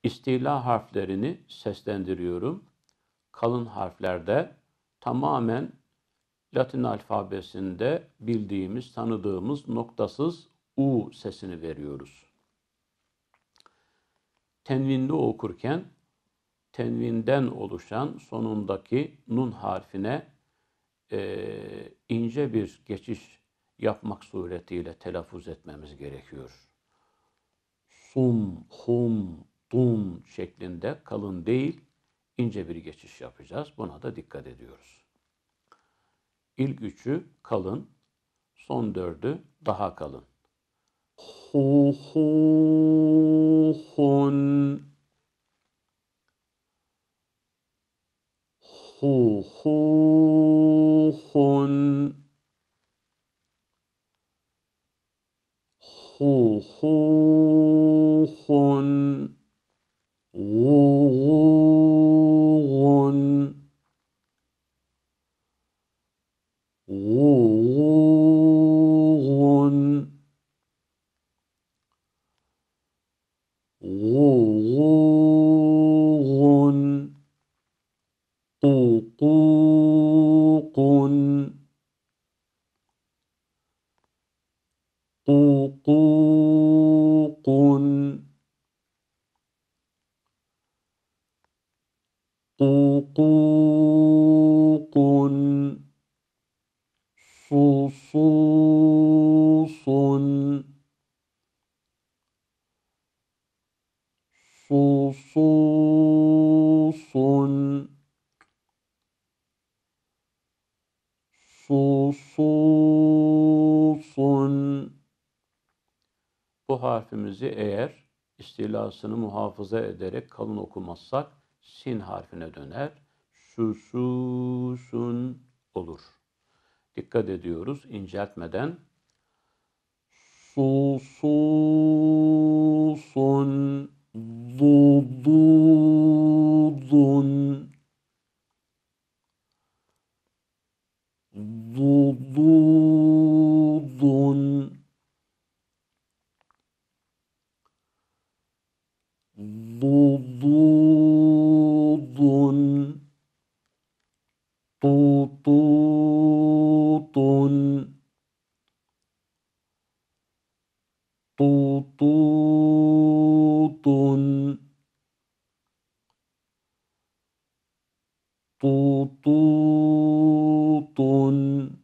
İstila harflerini seslendiriyorum. Kalın harflerde tamamen Latin alfabesinde bildiğimiz, tanıdığımız noktasız U sesini veriyoruz. Tenvinli okurken tenvinden oluşan sonundaki nun harfine ince bir geçiş yapmak suretiyle telaffuz etmemiz gerekiyor. Sum, hum, dum şeklinde kalın değil, ince bir geçiş yapacağız. Buna da dikkat ediyoruz. İlk üçü kalın, son dördü daha kalın. Hu, hu, hun. Hu, hu, hun. Hu, hu, hun. Gu, gu, gun. Gu, gu, gun. Gu, gu, gun. Qu, qu, qun. Qu, qu, qun. Qu, qu, qun. Su, su, sun. Su, su, sun. Su, su, sun. Bu harfimizi eğer istilasını muhafaza ederek kalın okumazsak sin harfine döner. Su, su, sun olur. Dikkat ediyoruz inceltmeden. Su, su, sun. Du, du, dun. Du, du, dun. Du, du, dun. Tu, tu, tun. Tu, tu, tun. Tu, tu, tun.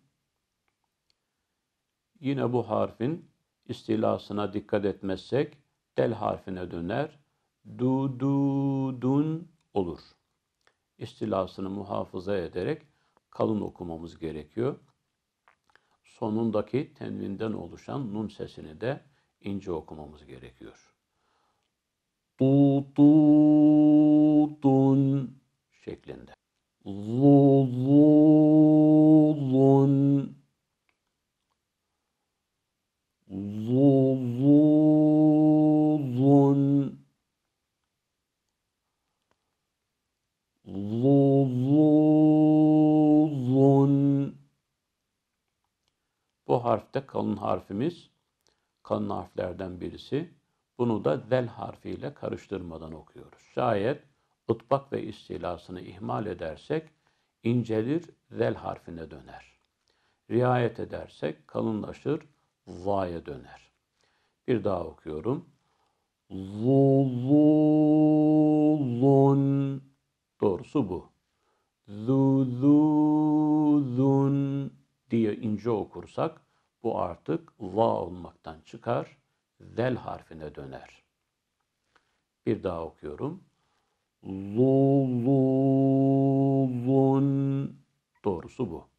Yine bu harfin istilasına dikkat etmezsek del harfine döner. Du, du, dun olur. İstilasını muhafaza ederek kalın okumamız gerekiyor. Sonundaki tenvinden oluşan nun sesini de ince okumamız gerekiyor. Tu, tu, tun şeklinde. Zu, zu, zun. Zu, zu, zun. Zu, zu, zun. Bu harfte kalın harfimiz, kalın harflerden birisi. Bunu da zel harfiyle karıştırmadan okuyoruz. Şayet ıtbak ve istilasını ihmal edersek incelir, zel harfine döner. Riayet edersek kalınlaşır, za'ya döner. Bir daha okuyorum. Zu, zu, zun. Doğrusu bu. Zu, zu, zun diye ince okursak bu artık va olmaktan çıkar, zel harfine döner. Bir daha okuyorum. Zu, zu, zun. Doğrusu bu.